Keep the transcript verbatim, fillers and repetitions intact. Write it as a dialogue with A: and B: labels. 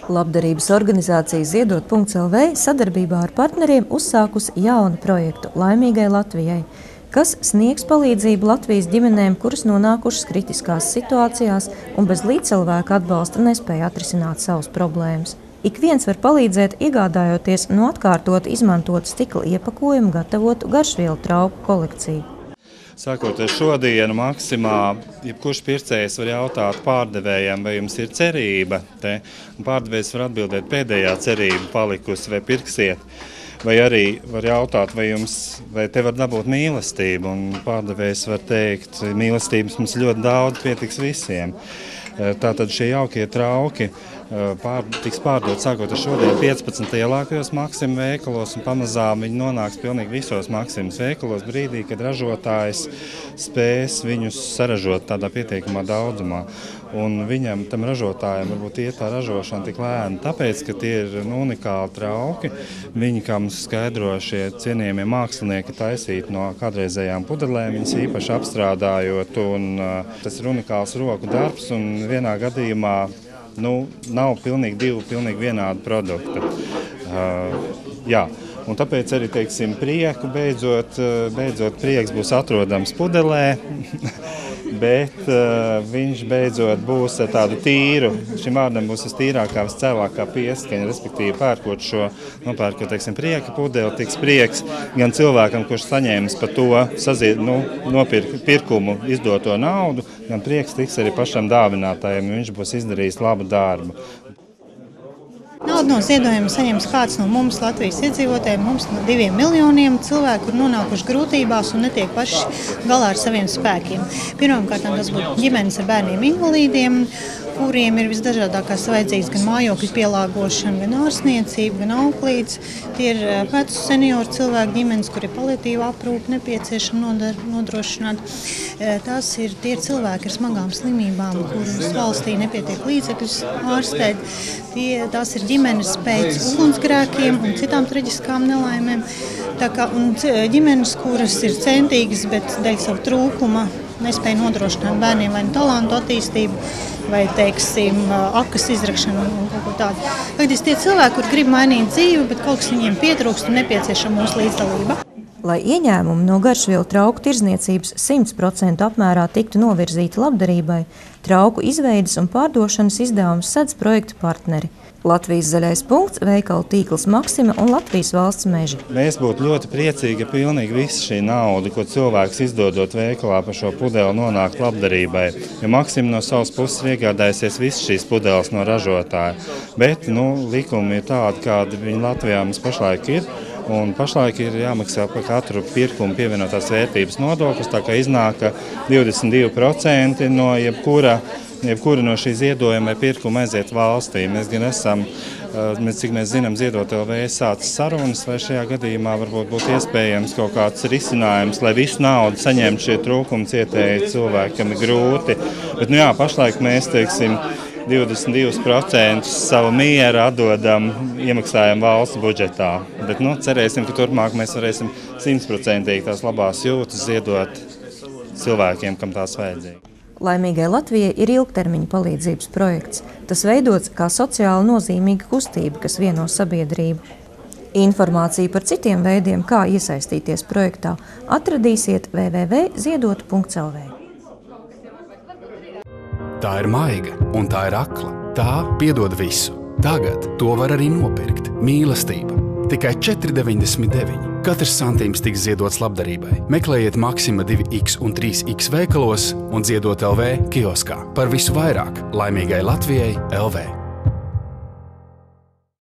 A: Labdarības organizācija Ziedot punkts el vē sadarbībā ar partneriem uzsākusi jaunu projektu Laimīgai Latvijai, kas sniegs palīdzību Latvijas ģimenēm, kuras nonākušas kritiskās situācijās un bez līdzcilvēka atbalsta nespēja atrisināt savas problēmas. Ik viens var palīdzēt, iegādājoties no atkārtot izmantotu stikla iepakojumu gatavotu garšvielu trauku kolekciju.
B: Sākot ar šodienu Maksimā, jebkurš pircējs var jautāt pārdevējiem, vai jums ir cerība te. Pārdevējs var atbildēt, pēdējā cerība palikusi, vai pirksiet. Vai arī var jautāt, vai, jums, vai te var dabūt mīlestību. Un pārdevējs var teikt, mīlestības mums ļoti daudz, pietiks visiem. Tātad šie jaukie trauki pār, tiks pārdot sākot ar šodien piecpadsmit lielākajos Maksima veikalos, un pamazām viņi nonāks pilnīgi visos Maksimas veikalos brīdī, kad ražotājs spēs viņus saražot tādā pietiekamā daudzumā. Un viņam, tam ražotājiem, varbūt iet tā ražošana tik lēna, tāpēc, ka tie ir nu, unikāli trauki. Viņi, kā mums skaidro šie cienījamie mākslinieki, taisīti no kādreizējām pudelēm, viņas īpaši apstrādājot, un uh, tas ir unikāls roku darbs, un vienā gadījumā nu, nav pilnīgi divu pilnīgi vienādu produktu. Uh, jā. Un tāpēc arī, teiksim, prieku beidzot, beidzot prieks būs atrodams pudelē, bet uh, viņš beidzot būs tādu tīru, šim vārdam būs vistīrākā, viscēlākā pieskaņa, respektīvi pērkot šo, nopērkot, teiksim, prieka pudeli, tiks prieks gan cilvēkam, kurš saņēmis par to sazied, nu, nopirkumu izdoto naudu, gan prieks tiks arī pašam dāvinātājiem, viņš būs izdarījis labu darbu.
C: Naudu no ziedojuma saņems kāds no mums, Latvijas iedzīvotājiem, mums no diviem miljoniem cilvēku, kur nonākuši grūtībās un netiek paši galā ar saviem spēkiem. Pirmkārt, tas būtu ģimenes ar bērniem invalīdiem, kuriem ir visdažādākās vajadzības, gan mājokļu pielāgošana, gan ārstniecība, gan auklītes. Tie ir vecu senioru cilvēku ģimenes, kuri paliatīvu aprūpi nepieciešama nodrošināt. Tās ir tie cilvēki ar smagām slimībām, kurus valstī nepietiek līdzekļus ārstēt. Tie, tās ir ģimenes pēc ugunsgrēkiem un citām traģiskām nelaimēm. Tā kā, un ģimenes, kuras ir centīgas, bet dēļ savu trūkuma nespēja nodrošināt bērniem vai nu talantu attīstību, vai, teiksim, akas izrakšanu un kaut ko tādu. Faktiski tie cilvēki, kur grib mainīt dzīvi, bet kaut kas viņiem pietrūkst un nepieciešama mūsu līdzdalība.
A: Lai ieņēmumi no garšvielu trauku tirdzniecības simts procentu apmērā tiktu novirzīti labdarībai, trauku izveides un pārdošanas izdevumus sedz projektu partneri Latvijas zaļais punkts, veikalu tīkls Maksima un Latvijas valsts meži.
B: Mēs būtu ļoti priecīgi, ja pilnīgi visa šī nauda, ko cilvēks izdodot veikalā par šo pudeli, nonākt labdarībai. Jo Maksima no savas puses ir iegādājusies visas šīs pudeles no ražotāja. Bet nu, likumi ir tādi, kādi viņi Latvijā mums pašlaik ir. Un pašlaik ir jāmaksā par katru pirkumu pievienotās vērtības nodoklis, tā kā iznāk divdesmit divi procenti no jebkura, jebkura no šī ziedojuma vai pirkuma aiziet valstī. Mēs gan esam, mēs, cik mēs zinām, Ziedot punkts el vē sācis sarunas, vai šajā gadījumā varbūt būtu iespējams kaut kāds risinājums, lai visu naudu saņemtu šie trūkumi cietēji cilvēki, kam ir grūti. Bet, nu jā, pašlaik mēs, teiksim, divdesmit divus procentus savu mieru atdodam, iemaksājam valsts budžetā. Bet nu, cerēsim, ka turpmāk mēs varēsim simtprocentīgi tās labās jūtas ziedot cilvēkiem, kam tās vajadzīgi.
A: Laimīgai Latvijai ir ilgtermiņa palīdzības projekts. Tas veidots kā sociāli nozīmīga kustība, kas vieno sabiedrību. Informāciju par citiem veidiem, kā iesaistīties projektā, atradīsiet w w w punkts ziedot punkts el vē.
D: Tā ir maiga un tā ir akla. Tā piedod visu. Tagad to var arī nopirkt. Mīlestība. Tikai četri deviņdesmit deviņi. Katrs santīms tiks ziedots labdarībai. Meklējiet Maksima divi iks un trīs iks veikalos un Ziedot punkts el vē kioskā. Par visu vairāk Laimīgai Latvijai el vē.